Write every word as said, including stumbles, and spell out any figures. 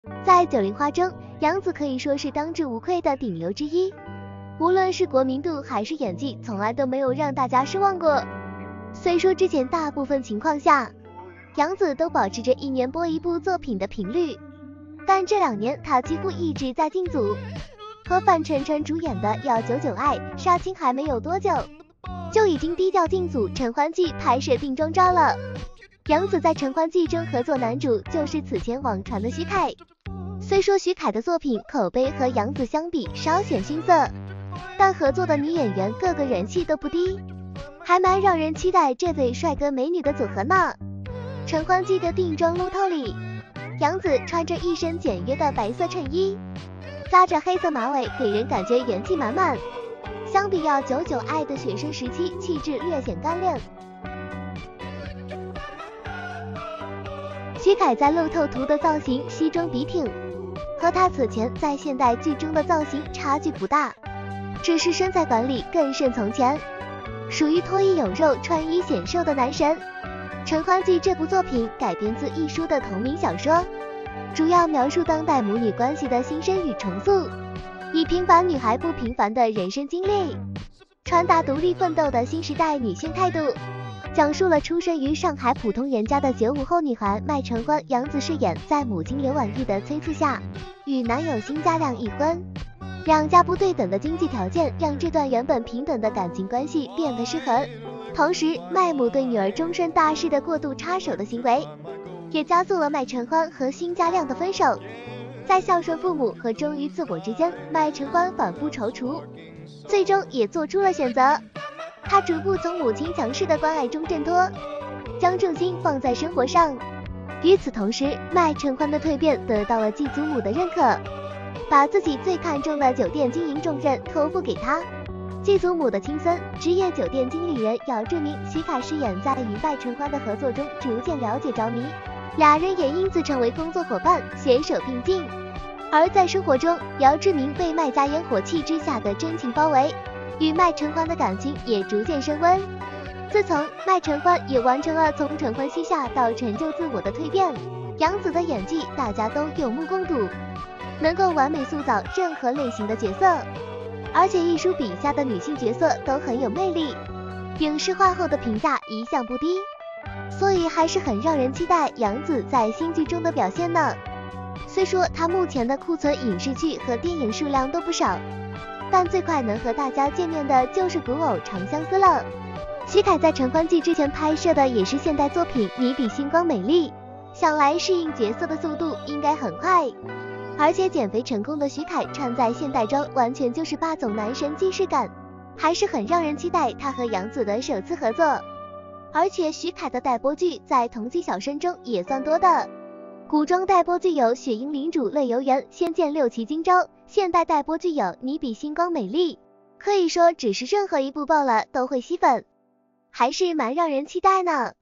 在九零花中，杨紫可以说是当之无愧的顶流之一，无论是国民度还是演技，从来都没有让大家失望过。虽说之前大部分情况下，杨紫都保持着一年播一部作品的频率，但这两年她几乎一直在进组。和范丞丞主演的《要九九爱》杀青还没有多久，就已经低调进组《陈欢记》拍摄定妆照了。杨紫在《陈欢记》中合作男主就是此前网传的徐凯。虽说徐凯的作品口碑和杨紫相比稍显逊色，但合作的女演员个个人气都不低，还蛮让人期待这对帅哥美女的组合呢。《陈欢记》的定妆路透里，杨紫穿着一身简约的白色衬衣，扎着黑色马尾，给人感觉元气满满。相比要九九爱的学生时期，气质略显干练。徐凯在路透图的造型西装笔挺，和他此前在现代剧中的造型差距不大，只是身材管理更胜从前，属于脱衣有肉穿衣显瘦的男神。《陈欢记》这部作品改编自一书的同名小说，主要描述当代母女关系的新生与重塑，以平凡女孩不平凡的人生经历，传达独立奋斗的新时代女性态度，讲述了出生于上海普通人家的九五后女孩麦承欢杨紫饰演，在母亲刘婉玉的催促下，与男友辛家亮一婚。两家不对等的经济条件让这段原本平等的感情关系变得失衡，同时麦母对女儿终身大事的过度插手的行为，也加速了麦承欢和辛家亮的分手。在孝顺父母和忠于自我之间，麦承欢反复踌躇，最终也做出了选择。他逐步从母亲强势的关爱中挣脱，将重心放在生活上。与此同时，麦承欢的蜕变得到了继祖母的认可，把自己最看重的酒店经营重任托付给他。继祖母的亲孙，职业酒店经理人姚志明，徐凯饰演，在与麦承欢的合作中逐渐了解着迷，俩人也因此成为工作伙伴，携手并进。而在生活中，姚志明被麦家烟火气之下的真情包围，与麦承欢的感情也逐渐升温。自从麦承欢也完成了从承欢膝下到成就自我的蜕变，杨紫的演技大家都有目共睹，能够完美塑造任何类型的角色，而且一书笔下的女性角色都很有魅力，影视化后的评价一向不低，所以还是很让人期待杨紫在新剧中的表现呢。虽说她目前的库存影视剧和电影数量都不少，但最快能和大家见面的就是古偶《长相思》了。徐凯在《陈欢记》之前拍摄的也是现代作品《你比星光美丽》，想来适应角色的速度应该很快。而且减肥成功的徐凯穿在现代装，完全就是霸总男神既视感，还是很让人期待他和杨紫的首次合作。而且徐凯的待播剧在同期小生中也算多的，古装待播剧有《雪鹰领主泪游原》《仙剑六奇今朝》，现代待播剧有《你比星光美丽》，可以说只是任何一部爆了都会吸粉，还是蛮让人期待呢。